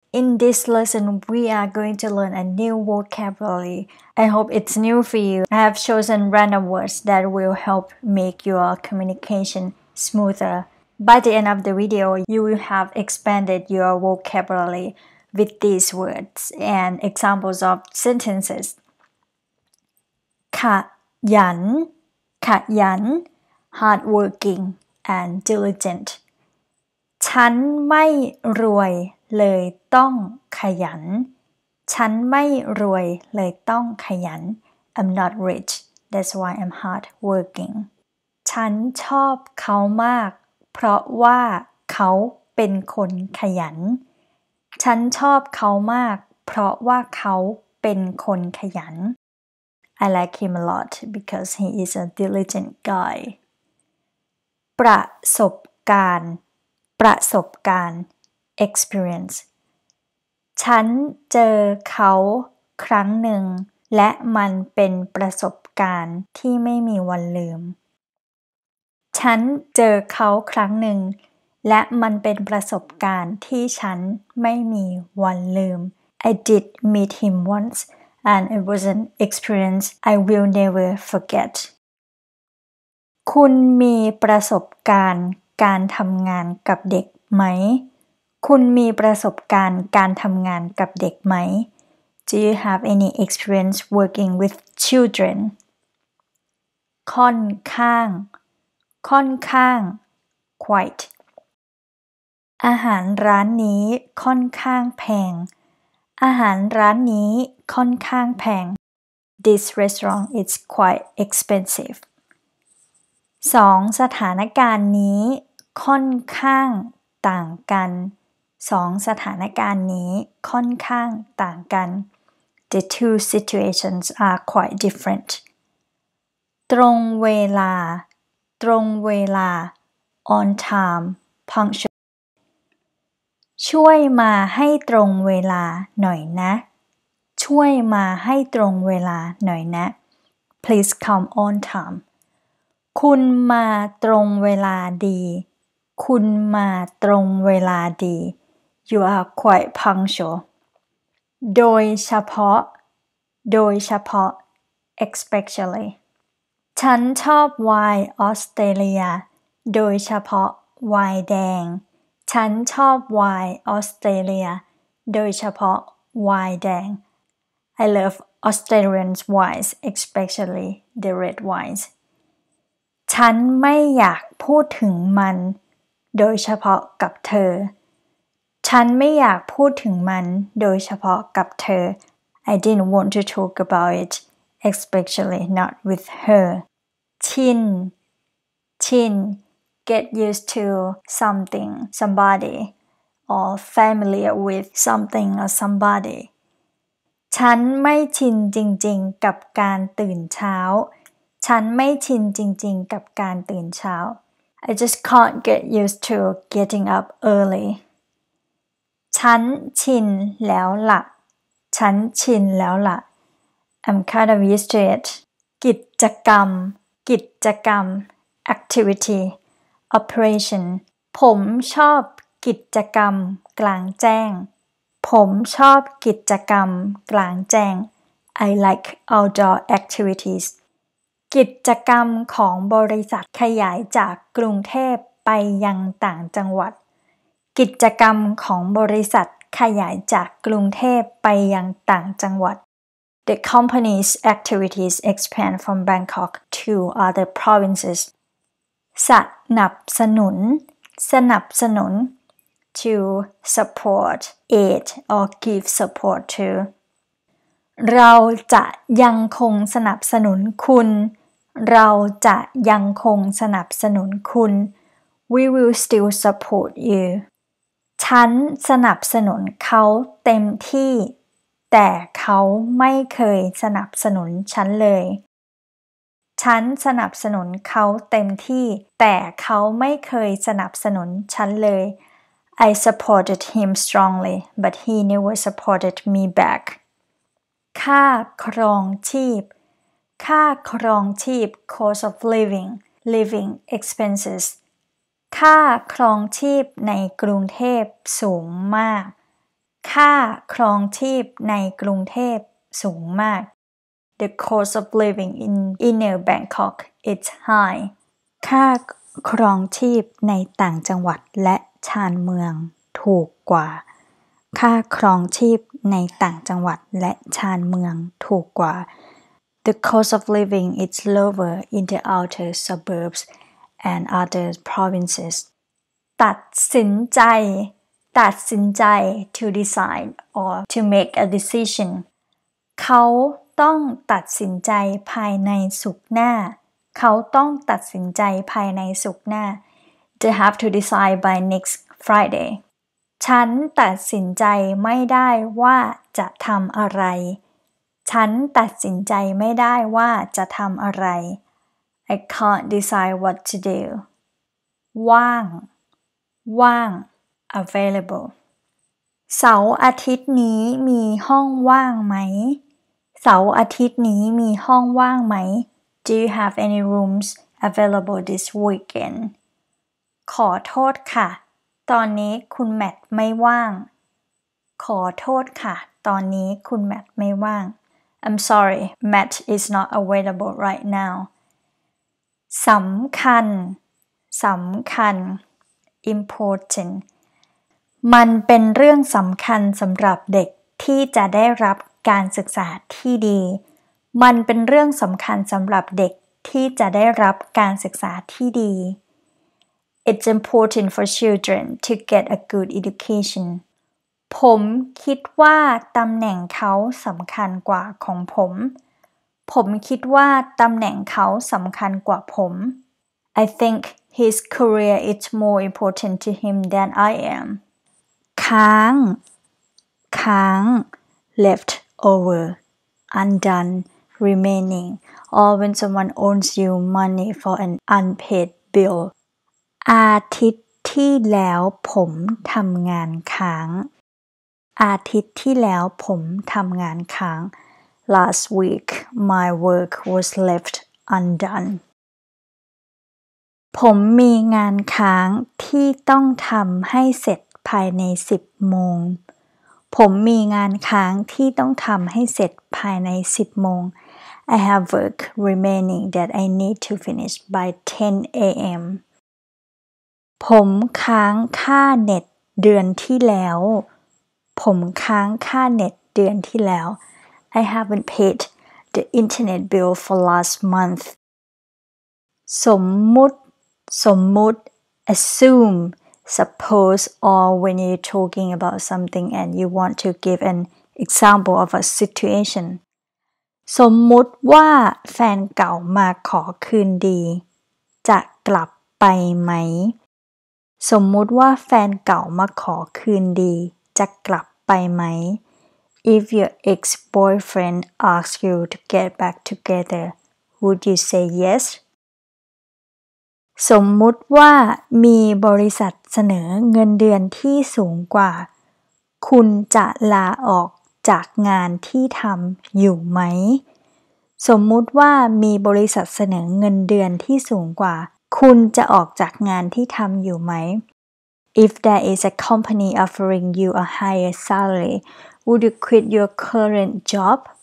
In this lesson, we are going to learn a new vocabulary. I hope it's new for you. I have chosen random words that will help make your communication smoother. By the end of the video, you will have expanded your vocabulary with these words and examples of sentences. ขยัน ขยัน hardworking and diligent. ฉันไม่รวยเลยต้องขยัน ฉันไม่รวยเลยต้องขยัน I'm not rich, that's why I'm hard working. ฉันชอบเขามากเพราะว่าเขาเป็นคนขยัน ฉันชอบเขามากเพราะว่าเขาเป็นคนขยัน I like him a lot because he is a diligent guy. ประสบการณ์ ประสบการณ์ experience ฉันเจอเขาครั้งหนึ่งและมันเป็นประสบการณ์ที่ไม่มีวันลืม ฉันเจอเขาครั้งหนึ่งและมันเป็นประสบการณ์ที่ฉันไม่มีวันลืม I did meet him once and it was an experience I will never forget. คุณมีประสบการณ์การทำงานกับเด็กไหม คุณมีประสบการณ์การทำงานกับเด็กไหม Do you have any experience working with children? ค่อนข้าง ค่อนข้าง quite อาหารร้านนี้ค่อนข้างแพง อาหารร้านนี้ค่อนข้างแพง This restaurant is quite expensive. 2 สถานการณ์นี้ค่อนข้างต่างกัน 2 สถานการณ์นี้ค่อนข้างต่างกัน The two situations are quite different. ตรงเวลา ตรงเวลา on time, punctual. ช่วยมาให้ตรงเวลาหน่อยนะ ช่วยมาให้ตรงเวลาหน่อยนะ Please come on time. คุณมาตรงเวลาดี คุณมาตรงเวลาดี You are quite punctual. โดยเฉพาะ โดยเฉพาะ especially. ฉันชอบไวน์ออสเตรเลีย โดยเฉพาะไวน์แดง ฉันชอบไวน์ออสเตรเลีย โดยเฉพาะไวน์แดง I love Australian wines, especially the red wines. ฉันไม่อยากพูดถึงมันโดยเฉพาะกับเธอ ฉันไม่อยากพูดถึงมันโดยเฉพาะกับเธอ I didn't want to talk about it, especially not with her. ชิน ชิน get used to something, somebody, or familiar with something or somebody. ฉันไม่ชินจริงๆกับการตื่นเช้า ฉันไม่ชินจริงๆกับการตื่นเช้า I just can't get used to getting up early. ฉันชินแล้วล่ะ ฉันชินแล้วล่ะ I'm kind of used to it. กิจกรรม กิจกรรม activity, operation. ผมชอบกิจกรรมกลางแจ้ง ผมชอบกิจกรรมกลางแจ้ง I like outdoor activities. กิจกรรมของบริษัทขยายจากกรุงเทพไปยังต่างจังหวัด กิจกรรมของบริษัทขยายจากกรุงเทพไปยังต่างจังหวัด The company's activities expand from Bangkok to other provinces. สนับสนุน สนับสนุน to support, aid or give support to. เราจะยังคงสนับสนุนคุณ เราจะยังคงสนับสนุนคุณ We will still support you. ฉันสนับสนุนเขาเต็มที่แต่เขาไม่เคยสนับสนุนฉันเลยฉันสนับสนุนเขาเต็มที่แต่เขาไม่เคยสนับสนุนฉันเลย I supported him strongly but he never supported me back. ค่าครองชีพ ค่าครองชีพ cost of living, living expenses. ค่าครองชีพในกรุงเทพสูงมากค่าครองชีพในกรุงเทพสูงมาก The cost of living in inner Bangkok is high ค่าครองชีพในต่างจังหวัดและชานเมืองถูกกว่า ค่าครองชีพในต่างจังหวัดและชานเมืองถูกกว่า The cost of living is lower in the outer suburbs and other provinces ตัดสินใจ to decide or to make a decision เขาต้องตัดสินใจภายในศุกร์หน้า เขาต้องตัดสินใจภายในศุกร์หน้า They have to decide by next Friday ฉันตัดสินใจไม่ได้ว่าจะทำอะไร ฉันตัดสินใจไม่ได้ว่าจะทำอะไร I can't decide what to do ว่าง available เสาร์อาทิตย์นี้มีห้องว่างไหม เสาร์อาทิตย์นี้มีห้องว่างไหม Do you have any rooms available this weekend ขอโทษค่ะ ตอนนี้คุณแมทไม่ว่าง ขอโทษค่ะ ตอนนี้คุณแมทไม่ว่าง I'm sorry, Matt is not available right now สำคัญ important มันเป็นเรื่องสำคัญสำหรับเด็กที่จะได้รับการศึกษาที่ดี มันเป็นเรื่องสำคัญสำหรับเด็กที่จะได้รับการศึกษาที่ดี It's important for children to get a good education ผมคิดว่าตำแหน่งเขาสำคัญกว่าของผม ผมคิดว่าตำแหน่งเขาสำคัญกว่าผม I think his career is more important to him than I am ค้าง left over undone remaining or when someone owes you money for an unpaid bill อาทิตย์ที่แล้วผมทำงานค้าง อาทิตย์ที่แล้วผมทำงานค้าง Last week my work was left undone ผมมีงานค้างที่ต้องทำให้เสร็จภายใน10 โมง ผมมีงานค้างที่ต้องทำให้เสร็จภายใน10 โมง I have work remaining that I need to finish by 10 a.m. ผมค้างค่าเน็ตเดือนที่แล้ว ผมค้างค่าเน็ตเดือนที่แล้ว I haven't paid the internet bill for last month สมมุติ assume suppose or when you're talking about something and you want to give an example of a situation สมมุติว่าแฟนเก่ามาขอคืนดีจะกลับไปไหม สมมุติว่าแฟนเก่ามาขอคืนดีจะกลับไปไหม If your ex-boyfriend asks you to get back together would you say yes สมมุติว่ามีบริษัทเสนอเงินเดือนที่สูงกว่าคุณจะลาออกจากงานที่ทำอยู่ไหม สมมุติว่ามีบริษัทเสนอเงินเดือนที่สูงกว่าคุณจะออกจากงานที่ทำอยู่ไหม If there is a company offering you a higher salary would you quit your current job